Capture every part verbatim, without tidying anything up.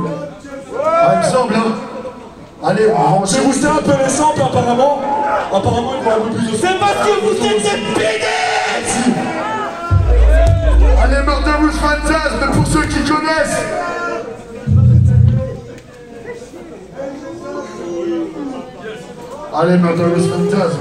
Ah, il me semble, hein. Allez, on va J'ai boosté un peu les samples, apparemment. Apparemment, il faut un peu plus de... C'est parce que vous êtes des pédés. Allez, Murderous Fantasme, pour ceux qui connaissent. Allez, Murderous Fantasme.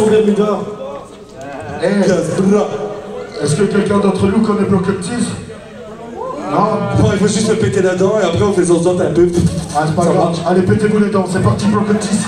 son Bermuda. Eh, est-ce que quelqu'un d'entre nous connaît Bloc Up Tease? Non? Bon, il faut juste se péter la dent et après on fait son sorte un peu. Ah, c'est pas Ça grave. va. Allez, pétez-vous les dents, c'est parti, Bloc Up Tease.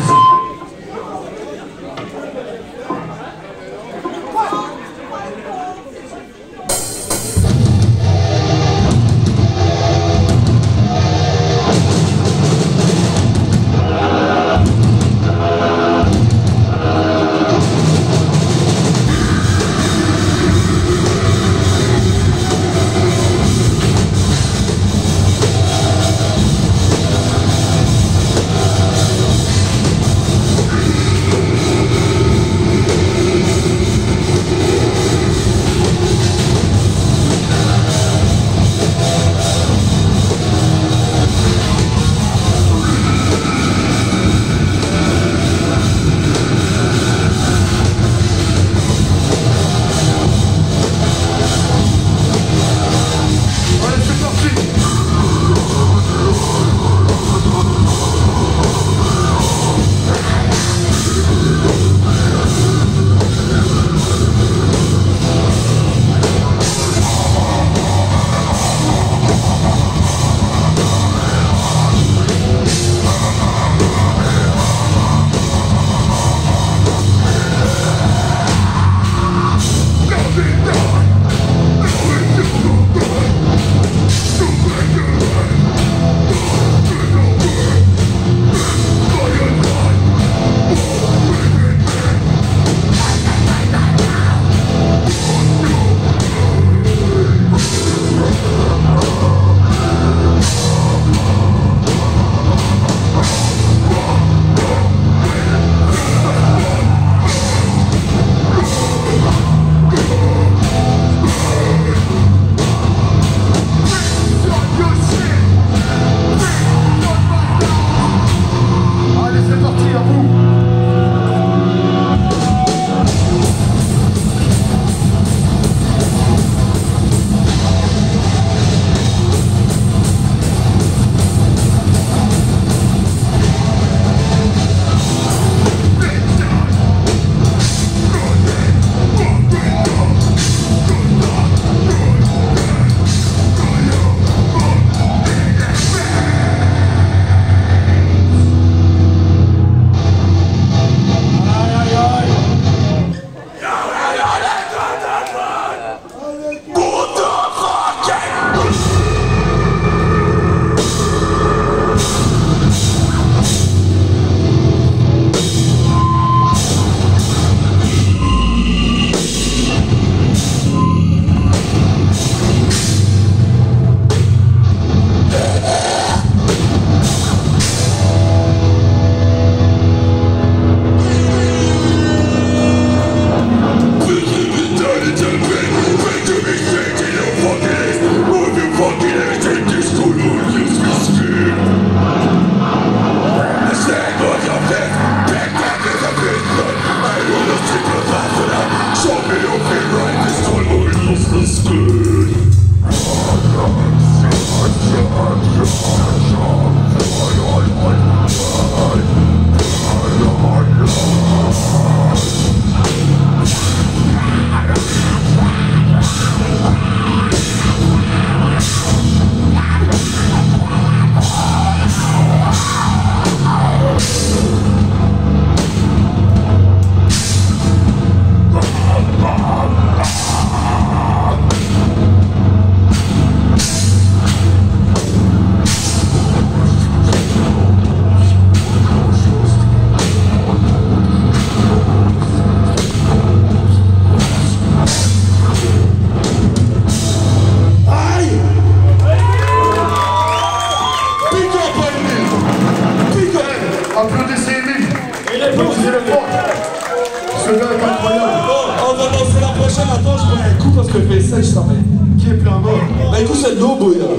Bah écoute, c'est de l'eau, bouillard.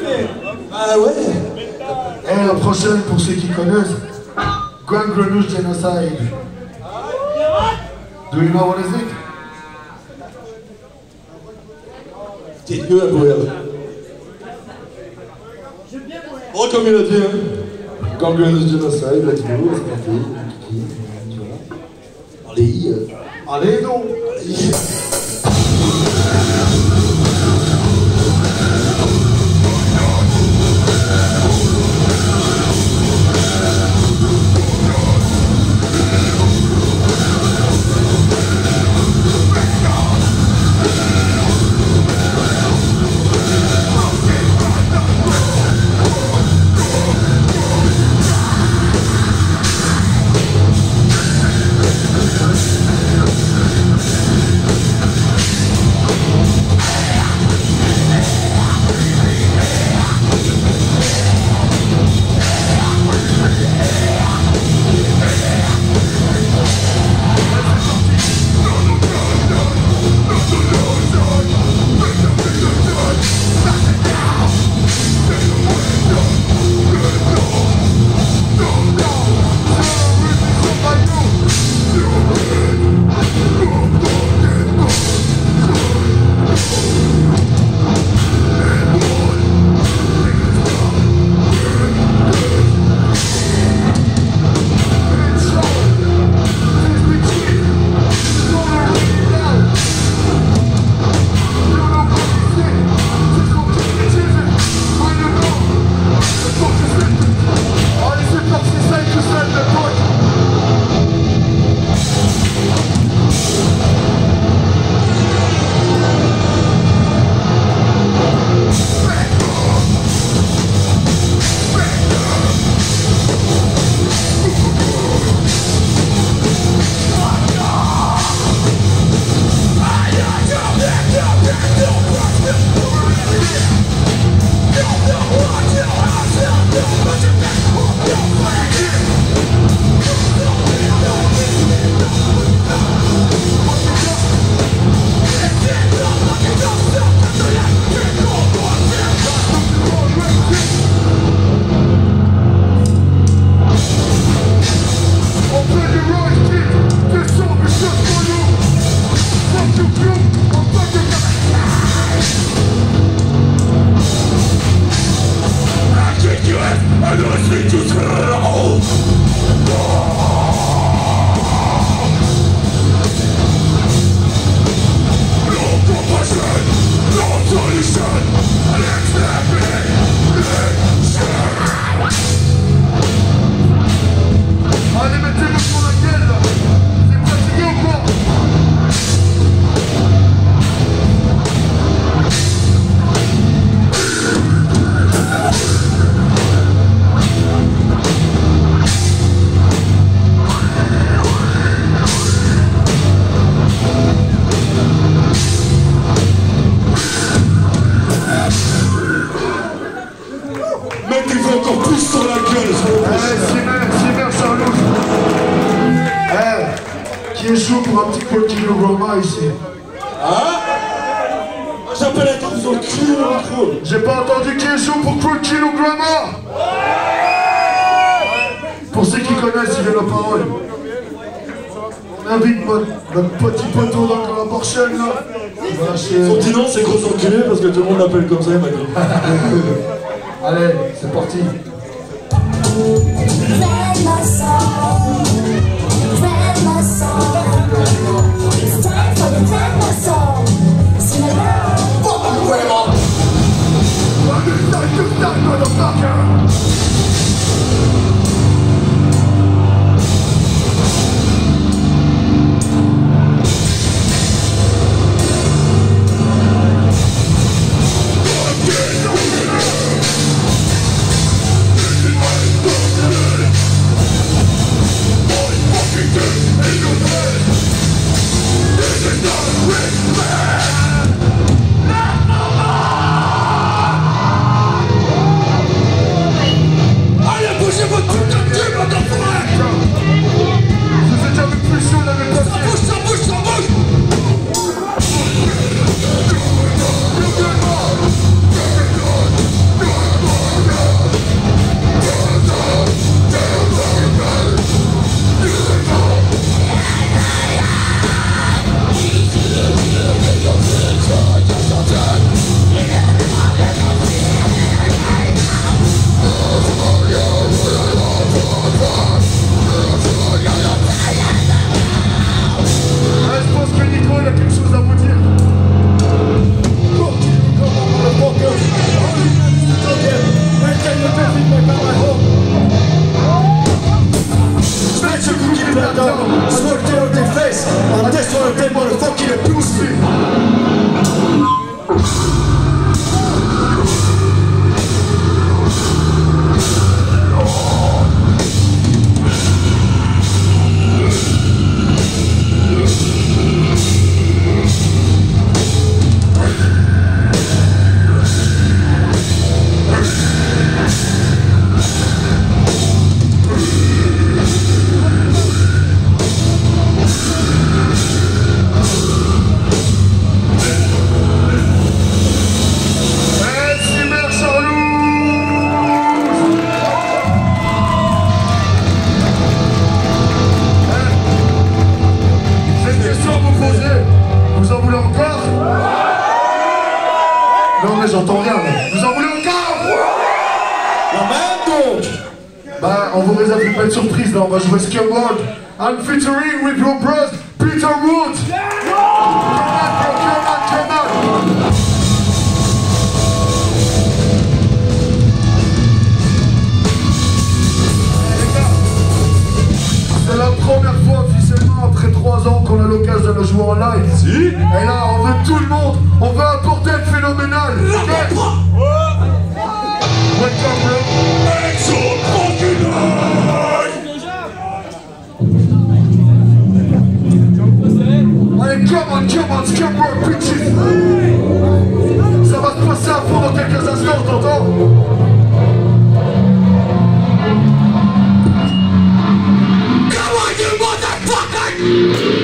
Ah ouais. Et la prochaine, pour ceux qui connaissent, Grand Grenush Genocide. Do you know what is it? T'es mieux à bouillard. Oh, comme il a dit, hein. Grand Grenush Genocide, let's go, c'est parti. D I. Euh... Allez, non. Pour un petit peu de Roma ici. Hein? J'appelle un truc sur le cul, le micro. J'ai pas entendu qui est chaud pour Crew Kilogramme. Pour ceux qui connaissent, il y a la parole. On invite notre, notre petit poteau dans la porchaine là. Son petit nom c'est gros enculé parce que tout le monde l'appelle comme ça, il m'a dit. Allez, c'est parti. It's time for the Grandma song. Sing along. Fuck my grandma. It's time to start, motherfucker. back down. I smoke down on their face. And that's why they motherfucking abuse me. J'entends rien, mais vous en voulez encore? La même donc. Bah, on vous réserve une belle surprise là, on va jouer Skyward. I'm featuring with your bros, Peter Wood. Come on, come on, come on. C'est la première fois officiellement après trois ans qu'on a l'occasion de jouer en live. Si. Et là, on veut tout le monde, on veut un bordel phénoménal. Okay. Welcome, bro. Allez, come on, come on, come on, bitches. Ça va se passer à fond dans quelques instants, t'entends? Come on, you motherfucker!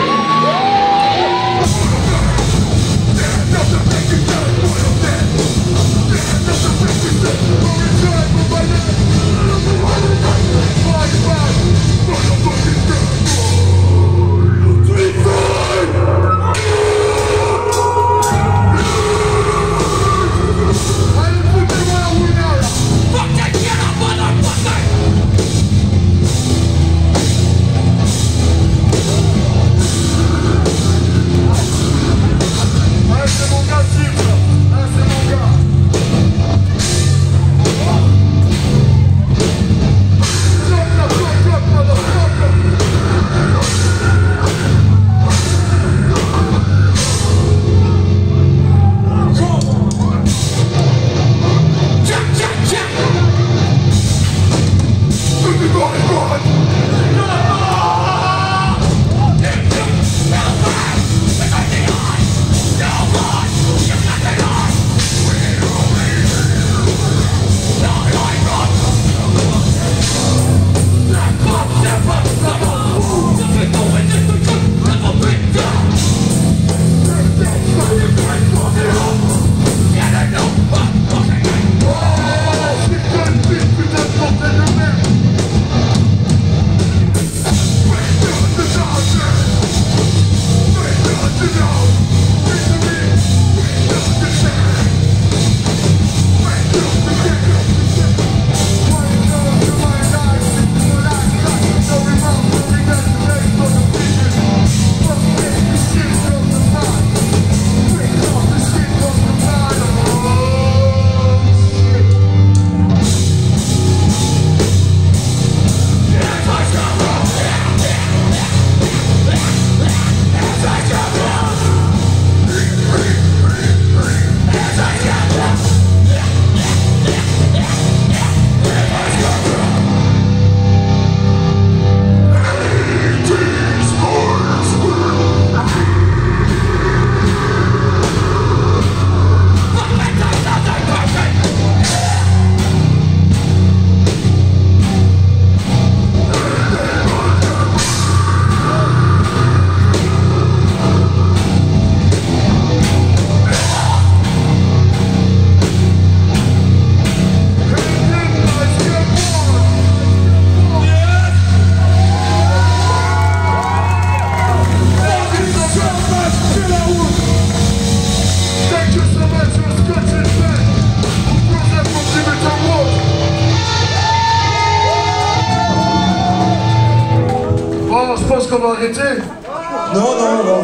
On va arrêter? Non, non, non.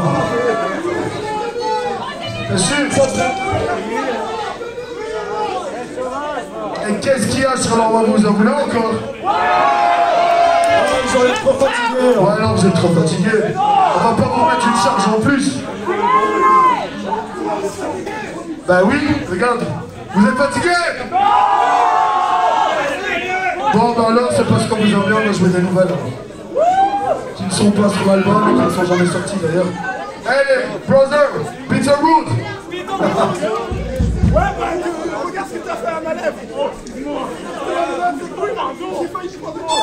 Bien sûr. Et qu'est-ce qu'il y a sur l'envoi? Vous en voulez encore? ils ont l'air trop fatigués. Ouais, non, vous êtes trop fatigués. On va pas vous mettre une charge en plus. Bah oui, regarde. Vous êtes fatigués? Bon, bah alors, c'est parce qu'on vous aime bien, on a joué des nouvelles. Qui ne sont pas sur l'album et qui ne sont jamais sorties d'ailleurs. Hey, brother, Peter Root. Ouais, bah, regarde ce que t'as fait à ma lèvre. J'ai failli prendre une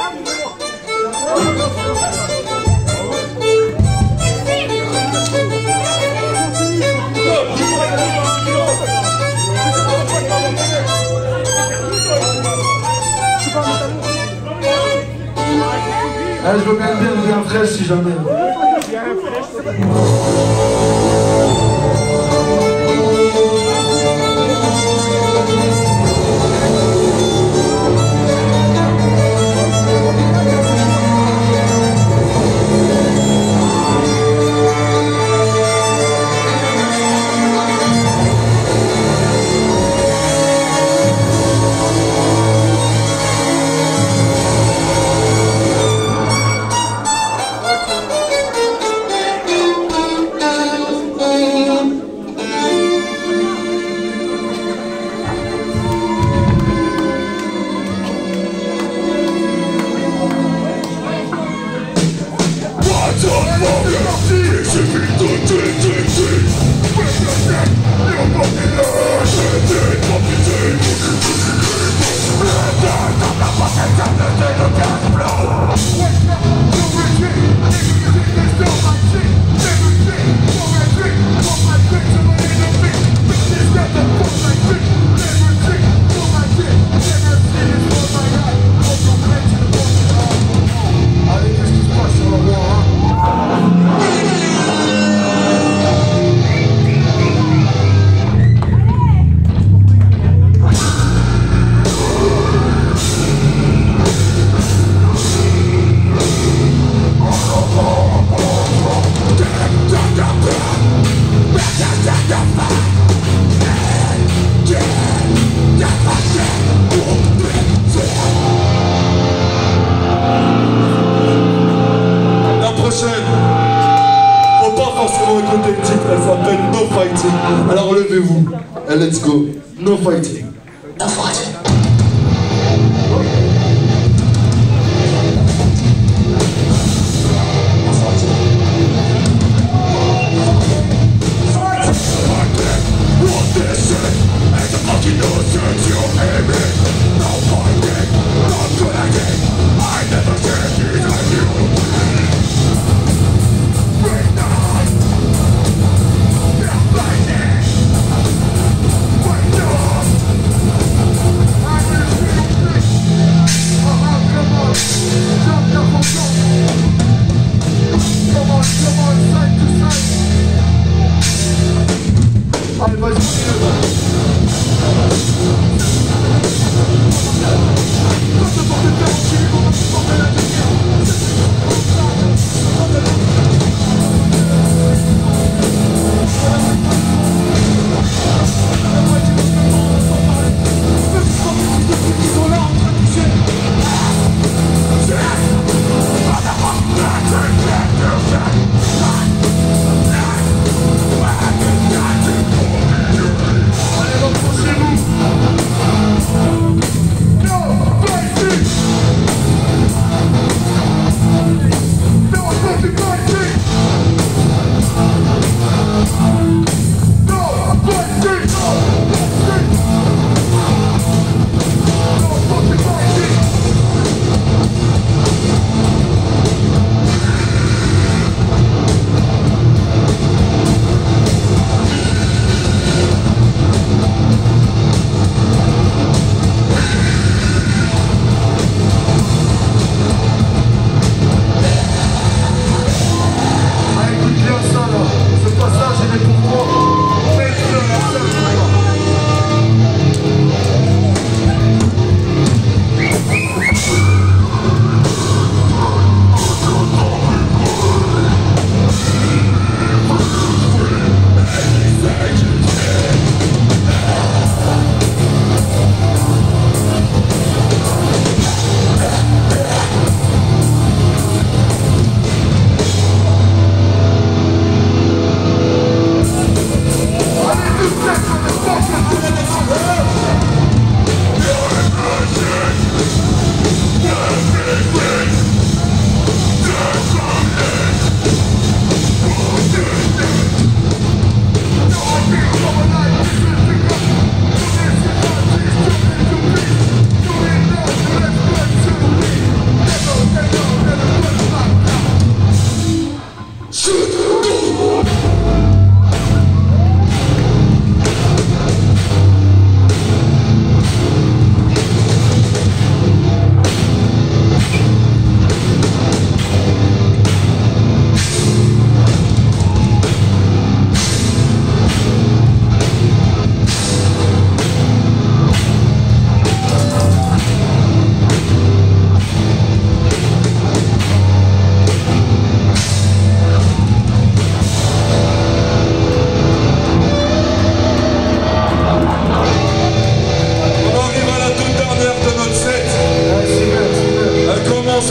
Ah, je veux bien le dire bien fraîche si jamais. Faut pas forcément écouter le titre, elle s'appelle No Fighting. Alors levez-vous, et let's go. No Fighting. No Fighting.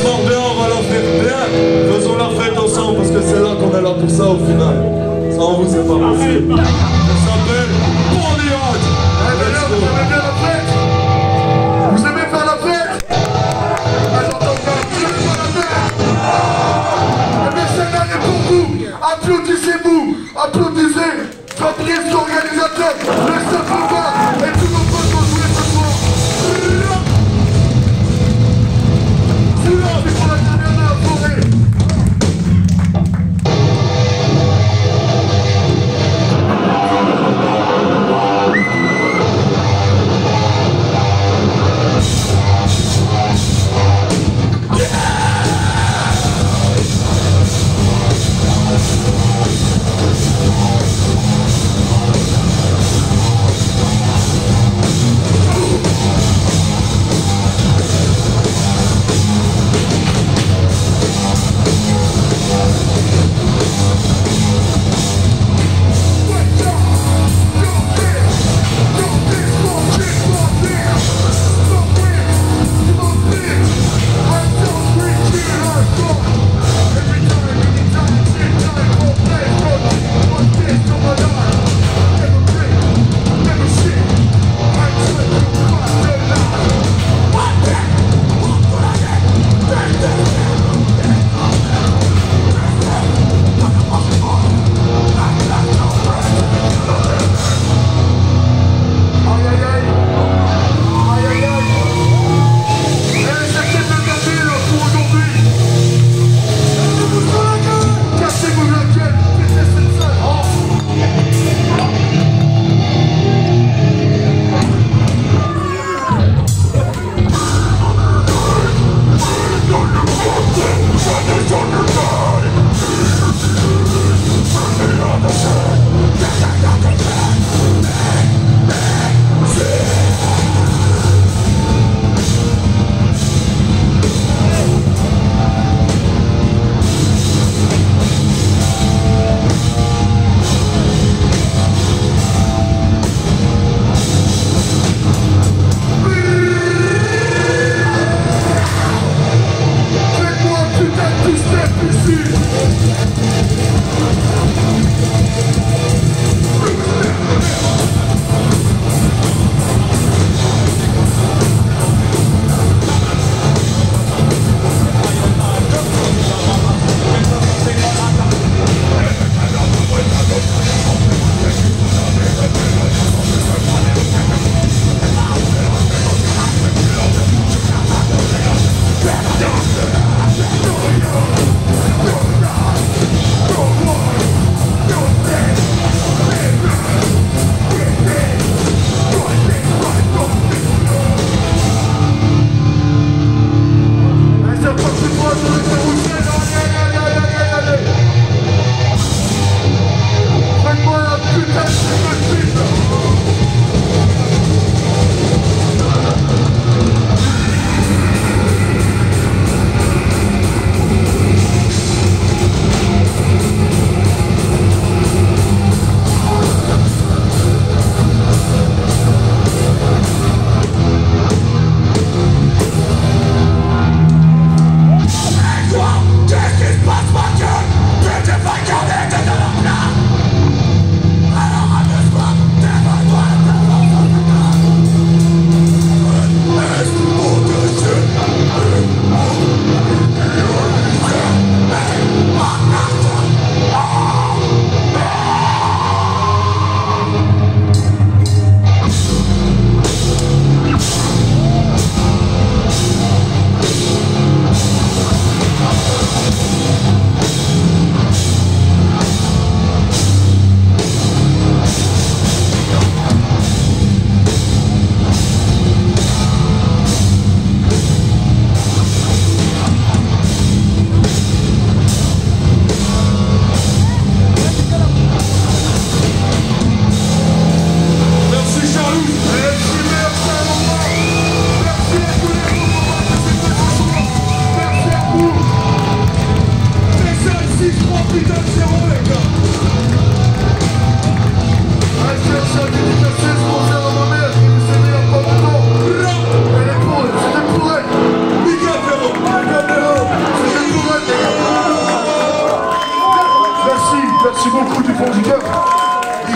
soir bien, on va leur faire bien. Faisons la fête ensemble parce que c'est là qu'on est là pour ça au final. Sans vous, c'est pas possible. Ça s'appelle Bondy Hard. Eh d'ailleurs, vous aimez bien la fête? Vous aimez faire la fête? Ah, j'entends pas, vous aimez faire la fête? Eh bien, celle-là est pour vous. Applaudissez-vous, applaudissez Fabrice, l'organisateur, le staff au bar et tous nos potes vont jouer ce soir. C'est là, c'est pour la dernière de la forêt.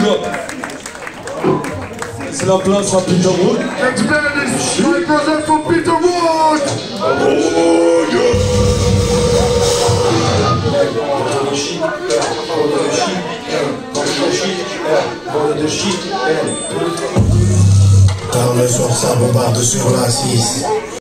C'est la place à Peter Wood. Next band is my brother from Peter Wood. Oh, yeah. Tard le soir, ça bombarde sur la six.